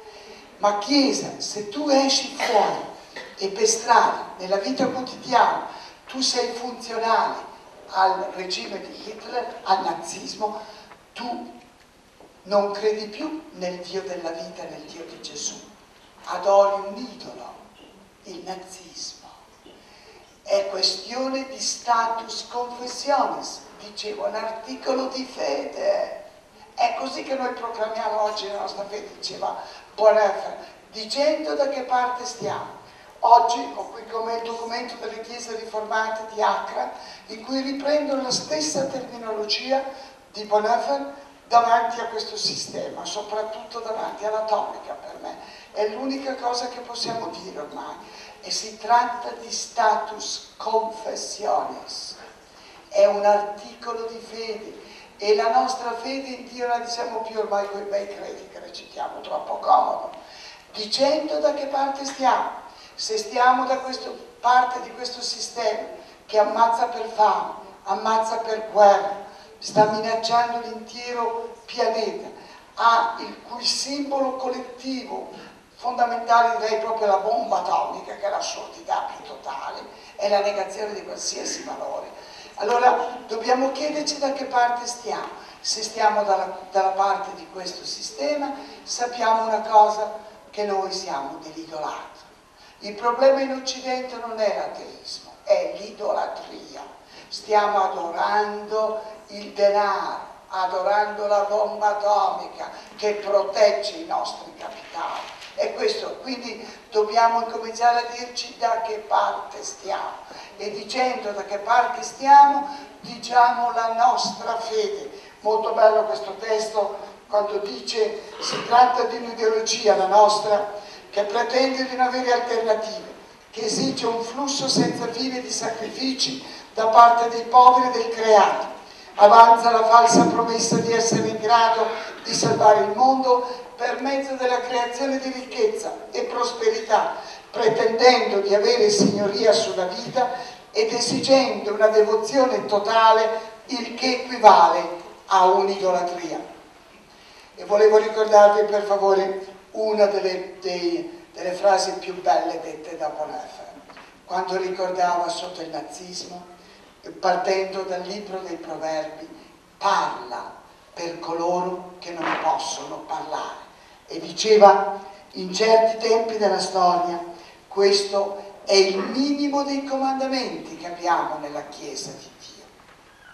Ma Chiesa, se tu esci fuori e per strada, nella vita quotidiana, tu sei funzionale al regime di Hitler, al nazismo, tu non credi più nel Dio della vita, nel Dio di Gesù, adori un idolo, il nazismo. È questione di status confessionis, dicevo, un articolo di fede. È così che noi proclamiamo oggi la nostra fede, diceva Bonhoeffer, dicendo da che parte stiamo. Oggi ho qui come il documento delle chiese riformate di Accra, in cui riprendono la stessa terminologia di Bonhoeffer davanti a questo sistema, soprattutto davanti all'atomica per me. È l'unica cosa che possiamo dire ormai. E si tratta di status confessionis. È un articolo di fede. E la nostra fede in Dio la diciamo più ormai con i bei credi che recitiamo, troppo comodo, dicendo da che parte stiamo. Se stiamo da questa parte di questo sistema che ammazza per fame, ammazza per guerra, sta minacciando l'intero pianeta, ha il cui simbolo collettivo fondamentale direi proprio la bomba atomica, che è l'assurdità più totale, è la negazione di qualsiasi valore. Allora dobbiamo chiederci da che parte stiamo. Se stiamo dalla, dalla parte di questo sistema, sappiamo una cosa, che noi siamo dell'idolato. Il problema in Occidente non è l'ateismo, è l'idolatria. Stiamo adorando il denaro, adorando la bomba atomica che protegge i nostri capitali. E questo, quindi dobbiamo incominciare a dirci da che parte stiamo. E dicendo da che parte stiamo, diciamo la nostra fede. Molto bello questo testo quando dice si tratta di un'ideologia, la nostra, che pretende di non avere alternative, che esige un flusso senza fine di sacrifici da parte dei poveri e del creato. Avanza la falsa promessa di essere in grado di salvare il mondo per mezzo della creazione di ricchezza e prosperità, pretendendo di avere signoria sulla vita ed esigendo una devozione totale, il che equivale a un'idolatria. E volevo ricordarvi per favore una delle, dei, delle frasi più belle dette da Bonhoeffer, quando ricordava sotto il nazismo, partendo dal libro dei Proverbi, parla per coloro che non possono parlare. E diceva, in certi tempi della storia, questo è il minimo dei comandamenti che abbiamo nella Chiesa di Dio.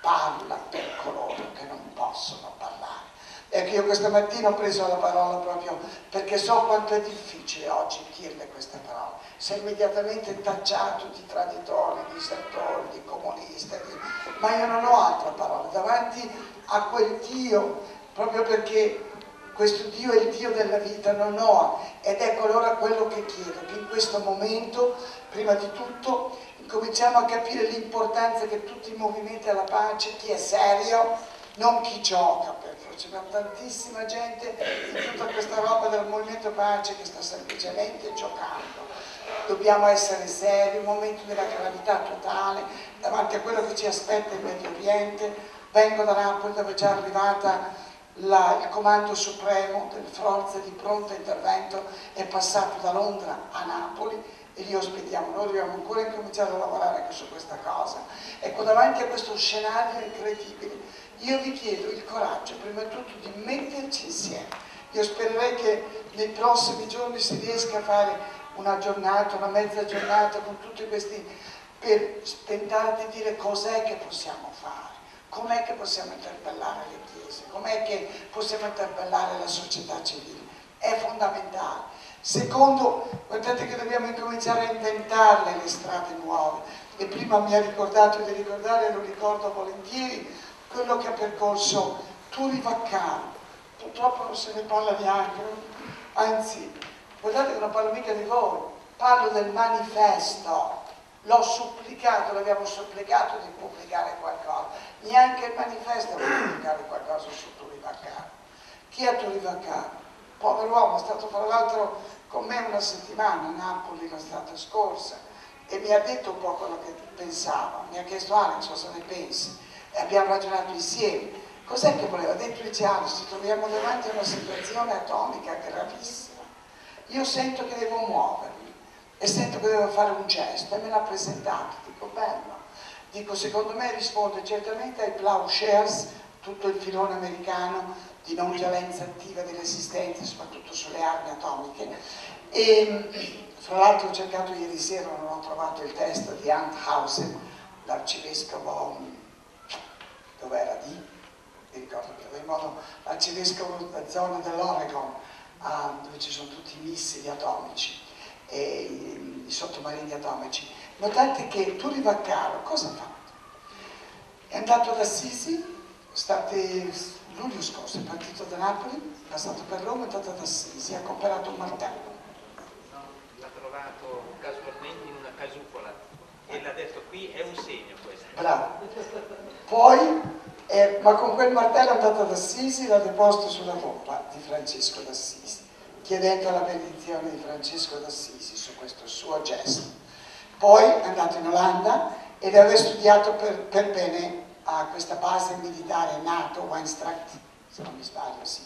parla per coloro che non possono parlare. Ecco, io questa mattina ho preso la parola proprio perché so quanto è difficile oggi dirle queste parole. Sei immediatamente tacciato di traditori, di disertori, di comunista, di... ma io non ho altra parola davanti a quel Dio, proprio perché questo Dio è il Dio della vita, non ho, ed ecco allora quello che chiedo, che in questo momento, prima di tutto, cominciamo a capire l'importanza che tutti i movimenti alla pace, chi è serio, non chi gioca, perché c'è tantissima gente in tutta questa roba del movimento pace che sta semplicemente giocando. Dobbiamo essere seri, un momento della gravità totale davanti a quello che ci aspetta in Medio Oriente. Vengo da Napoli dove è già arrivata la, il comando supremo delle forze di pronto intervento, è passato da Londra a Napoli e li ospitiamo. Noi dobbiamo ancora incominciare a lavorare anche su questa cosa. Ecco, davanti a questo scenario incredibile, io vi chiedo il coraggio, prima di tutto, di metterci insieme. Io spererei che nei prossimi giorni si riesca a fare una giornata, una mezza giornata con tutti questi, per tentare di dire cos'è che possiamo fare, com'è che possiamo interpellare le chiese, com'è che possiamo interpellare la società civile. È fondamentale. Secondo, guardate che dobbiamo incominciare a inventarle le strade nuove. E prima mi ha ricordato di ricordare, e lo ricordo volentieri, quello che ha percorso Turi Vaccaro. Purtroppo non se ne parla neanche, anzi, guardate che non parlo mica di voi, parlo del manifesto. L'ho supplicato, l'abbiamo supplicato di pubblicare qualcosa, neanche il manifesto vuole pubblicare qualcosa su Turi Vaccaro. Chi è Turi Vaccaro? Povero uomo, è stato tra l'altro con me una settimana a Napoli l'estate scorsa e mi ha detto un po' quello che pensava, mi ha chiesto Alex cosa ne pensi e abbiamo ragionato insieme. Cos'è che voleva? Ha detto, dice Alex, ci troviamo davanti a una situazione atomica gravissima, io sento che devo muovermi e sento che devo fare un gesto e me l'ha presentato, dico bello, dico secondo me risponde certamente ai plowshares, tutto il filone americano di non violenza attiva, di resistenza, soprattutto sulle armi atomiche. E fra l'altro ho cercato ieri sera, non ho trovato il testo di Anthausen, l'arcivescovo, dov'era di? Mi ricordo che in modo l'arcivescovo della zona dell'Oregon, ah, dove ci sono tutti i missili atomici e i, i sottomarini atomici. Notate che Turi Vaccaro cosa ha fatto? È andato ad Assisi, state luglio scorso, è partito da Napoli, è passato per Roma, è andato ad Assisi, ha comprato un martello. L'ha trovato casualmente in una casupola e l'ha detto qui è un segno questo. Bravo. Poi, eh, ma con quel martello è andato ad Assisi, l'ha deposto sulla tomba di Francesco d'Assisi, chiedendo la benedizione di Francesco d'Assisi su questo suo gesto. Poi è andato in Olanda ed aveva studiato per, per bene a questa base militare NATO, Weinstracht, se non mi sbaglio, sì,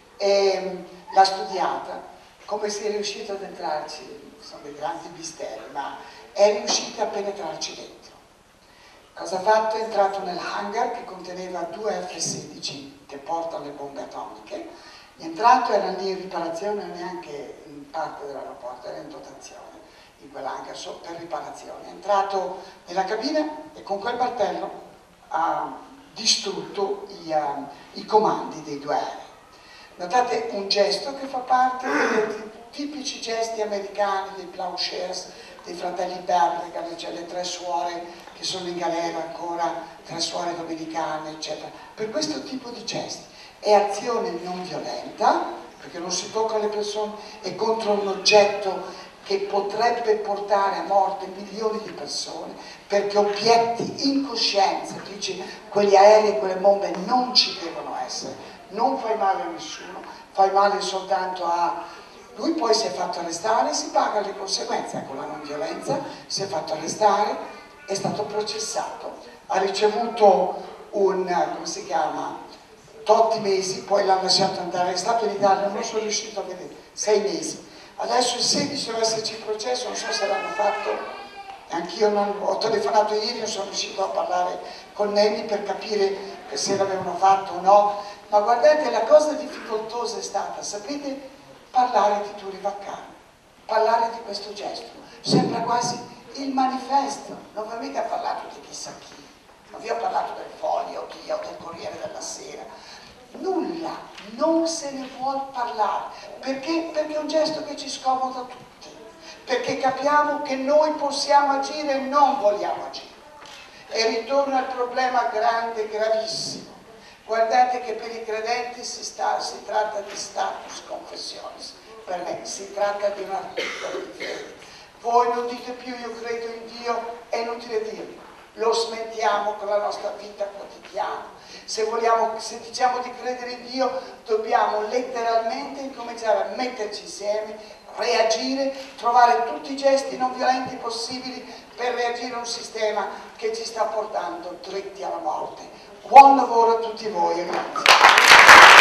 e l'ha studiata. Come si è riuscito ad entrarci? Sono dei grandi misteri, ma è riuscito a penetrarci dentro. Cosa ha fatto? È entrato nell'hangar che conteneva due F sedici che portano le bombe atomiche. È entrato, era lì in riparazione, neanche in parte dell'aeroporto, era in dotazione in quell'hangar per riparazione. È entrato nella cabina e con quel martello ha distrutto i, uh, i comandi dei due aerei. Notate un gesto che fa parte dei tipici gesti americani, dei plowshares, dei fratelli Berregan, cioè le tre suore che sono in galera ancora, tre suore domenicane, eccetera. Per questo tipo di gesti è azione non violenta, perché non si tocca le persone, è contro un oggetto che potrebbe portare a morte milioni di persone, perché obietti in coscienza, dice quegli aerei e quelle bombe non ci devono essere, non fai male a nessuno, fai male soltanto a... Lui poi si è fatto arrestare, si paga le conseguenze, ecco la non violenza, si è fatto arrestare, è stato processato, ha ricevuto un, come si chiama, tot mesi, poi l'hanno lasciato andare, è stato in Italia, non sono riuscito a vedere, sei mesi. Adesso il sedici deve esserci il processo, non so se l'hanno fatto, anch'io non, ho telefonato ieri, non sono riuscito a parlare con Nenni per capire se l'avevano fatto o no, ma guardate la cosa difficoltosa è stata, sapete, parlare di Turi Vaccaro, parlare di questo gesto, sembra quasi il manifesto, non va mica parlato di chissà chi, non vi ho parlato del Foglio, o del Corriere della Sera, nulla, non se ne vuol parlare, perché? Perché è un gesto che ci scomoda tutti, perché capiamo che noi possiamo agire e non vogliamo agire. E ritorno al problema grande, gravissimo. Guardate che per i credenti si, sta, si tratta di status confessionis, per me si tratta di un articolo di fede. Voi non dite più io credo in Dio, è inutile dirlo, lo smentiamo con la nostra vita quotidiana. Se, vogliamo, se diciamo di credere in Dio, dobbiamo letteralmente incominciare a metterci insieme, reagire, trovare tutti i gesti non violenti possibili per reagire a un sistema che ci sta portando dritti alla morte. Buon lavoro a tutti voi e grazie.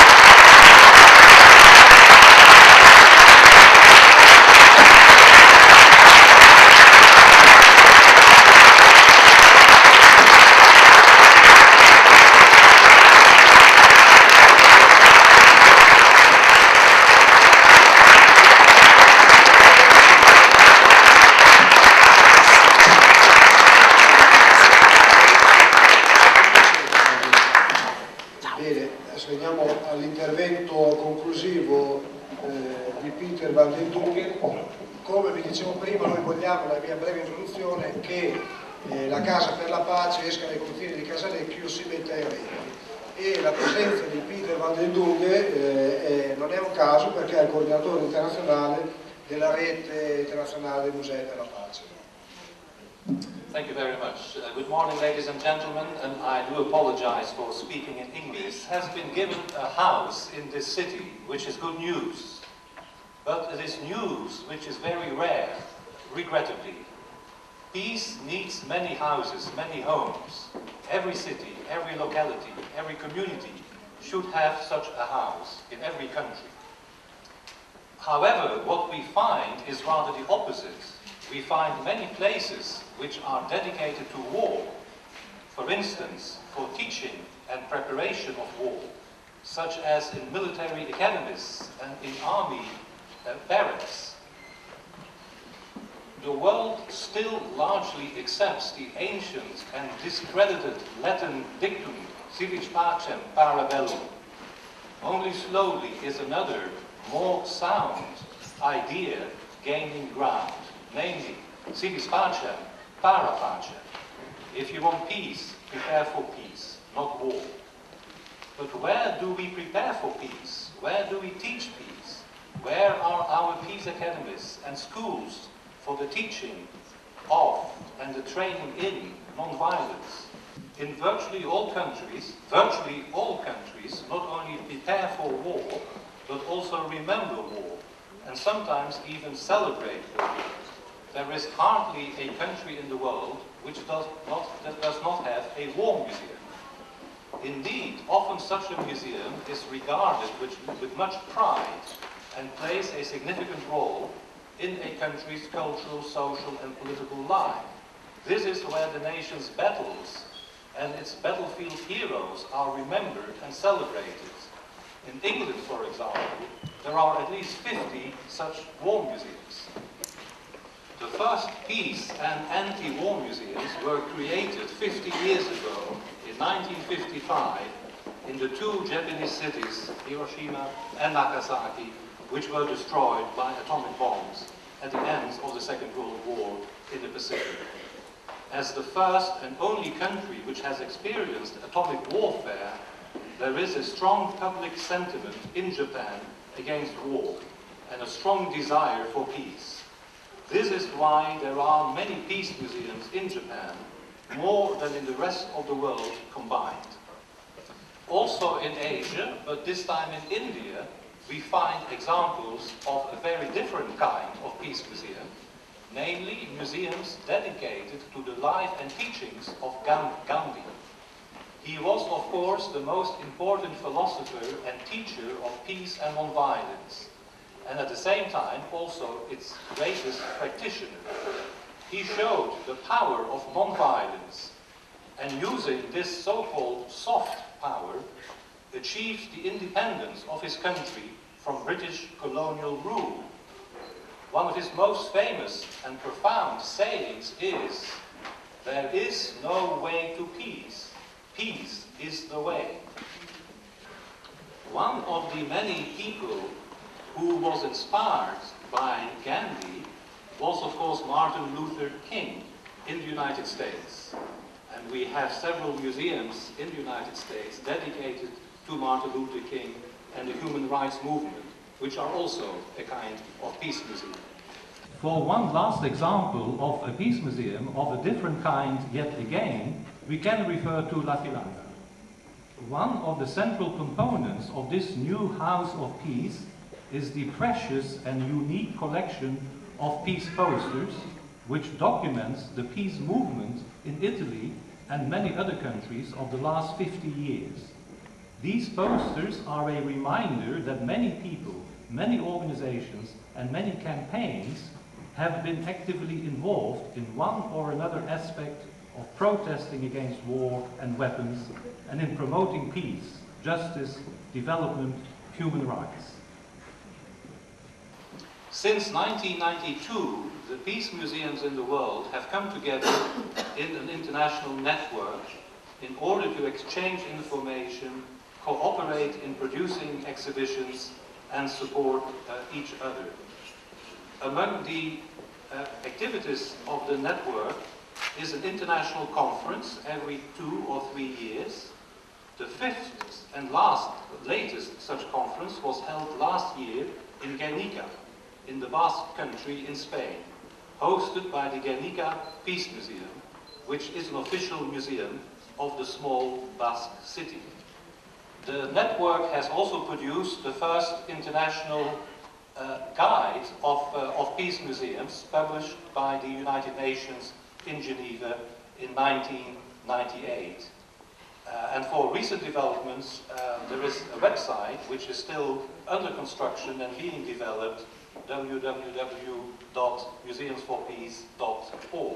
All'intervento conclusivo eh, di Peter Van den Dungen. Come vi dicevo prima, noi vogliamo, la mia breve introduzione, che eh, la Casa per la Pace esca dai confini di Casalecchio, si metta in rete, e la presenza di Peter Van den Dungen eh, è, non è un caso, perché è il coordinatore internazionale della rete internazionale dei musei per la pace. Thank you very much. Uh, good morning, ladies and gentlemen, and I do apologize for speaking in English. Has been given a house in this city, which is good news, but it is news which is very rare, regrettably. Peace needs many houses, many homes. Every city, every locality, every community should have such a house in every country. However, what we find is rather the opposite. We find many places which are dedicated to war, for instance, for teaching and preparation of war, such as in military academies and in army uh, barracks. The world still largely accepts the ancient and discredited Latin dictum, civis pacem para bellum. Only slowly is another, more sound idea gaining ground. Namely, civis pacem, para pacem. If you want peace, prepare for peace, not war. But where do we prepare for peace? Where do we teach peace? Where are our peace academies and schools for the teaching of and the training in non-violence? In virtually all countries, virtually all countries not only prepare for war, but also remember war, and sometimes even celebrate war. There is hardly a country in the world which does not, that does not have a war museum. Indeed, often such a museum is regarded with, with much pride and plays a significant role in a country's cultural, social and political life. This is where the nation's battles and its battlefield heroes are remembered and celebrated. In England, for example, there are at least fifty such war museums. The first peace and anti-war museums were created fifty years ago, in nineteen fifty-five, in the two Japanese cities, Hiroshima and Nagasaki, which were destroyed by atomic bombs at the end of the Second World War in the Pacific. As the first and only country which has experienced atomic warfare, there is a strong public sentiment in Japan against war and a strong desire for peace. This is why there are many peace museums in Japan, more than in the rest of the world combined. Also in Asia, but this time in India, we find examples of a very different kind of peace museum, namely museums dedicated to the life and teachings of Gandhi. He was, of course, the most important philosopher and teacher of peace and non-violence, and at the same time also its greatest practitioner. He showed the power of non-violence, and using this so-called soft power, achieved the independence of his country from British colonial rule. One of his most famous and profound sayings is, there is no way to peace. Peace is the way. One of the many people who was inspired by Gandhi was, of course, Martin Luther King in the United States. And we have several museums in the United States dedicated to Martin Luther King and the human rights movement, which are also a kind of peace museum. For one last example of a peace museum of a different kind yet again, we can refer to La Filanda. One of the central components of this new House of Peace is the precious and unique collection of peace posters, which documents the peace movement in Italy and many other countries of the last fifty years. These posters are a reminder that many people, many organizations, and many campaigns have been actively involved in one or another aspect of protesting against war and weapons, and in promoting peace, justice, development, human rights. Since nineteen ninety-two, the peace museums in the world have come together in an international network in order to exchange information, cooperate in producing exhibitions, and support uh, each other. Among the uh, activities of the network is an international conference every two or three years. The fifth and last, latest such conference was held last year in Guernica, in the Basque Country in Spain, hosted by the Guernica Peace Museum, which is an official museum of the small Basque city. The network has also produced the first international uh, guide of, uh, of peace museums, published by the United Nations in Geneva in nineteen ninety-eight. Uh, and for recent developments, uh, there is a website which is still under construction and being developed, w w w dot museums for peace dot org.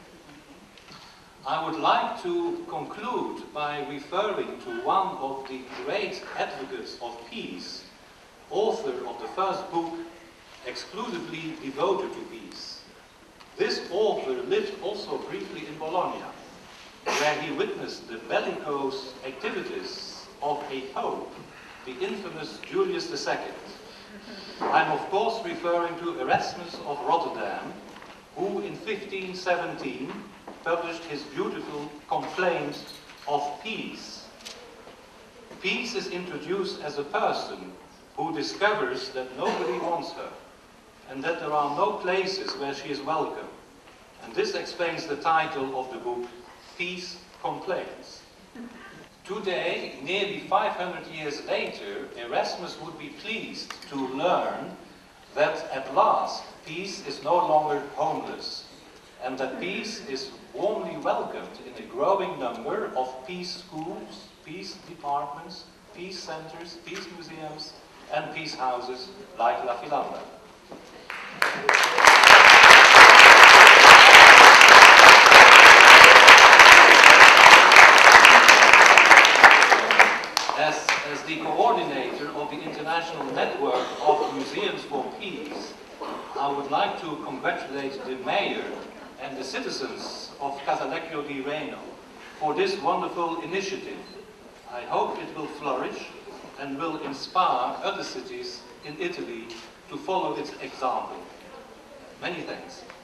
I would like to conclude by referring to one of the great advocates of peace, author of the first book exclusively devoted to peace. This author lived also briefly in Bologna, where he witnessed the bellicose activities of a pope, the infamous Julius the Second. I'm of course referring to Erasmus of Rotterdam, who in fifteen seventeen published his beautiful Complaint of Peace. Peace is introduced as a person who discovers that nobody wants her, and that there are no places where she is welcome. And this explains the title of the book, Peace Complains. Today, nearly five hundred years later, Erasmus would be pleased to learn that at last peace is no longer homeless, and that peace is warmly welcomed in a growing number of peace schools, peace departments, peace centers, peace museums, and peace houses like La Filanda. As, as the coordinator of the International Network of Museums for Peace, I would like to congratulate the mayor and the citizens of Casalecchio di Reno for this wonderful initiative. I hope it will flourish and will inspire other cities in Italy to follow its example. Many thanks.